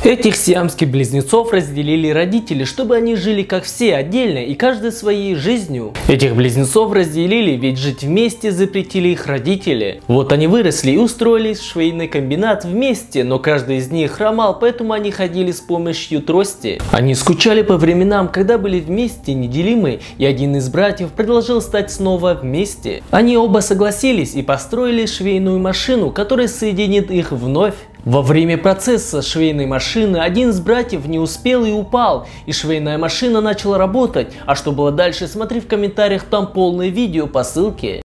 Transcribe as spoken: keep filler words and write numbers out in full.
Этих сиамских близнецов разделили родители, чтобы они жили как все отдельно и каждый своей жизнью. Этих близнецов разделили, ведь жить вместе запретили их родители. Вот они выросли и устроились в швейный комбинат вместе, но каждый из них хромал, поэтому они ходили с помощью трости. Они скучали по временам, когда были вместе неделимы, и один из братьев предложил стать снова вместе. Они оба согласились и построили швейную машину, которая соединит их вновь. Во время процесса швейной машины один из братьев не успел и упал, и швейная машина начала работать, а что было дальше, смотри в комментариях, там полное видео по ссылке.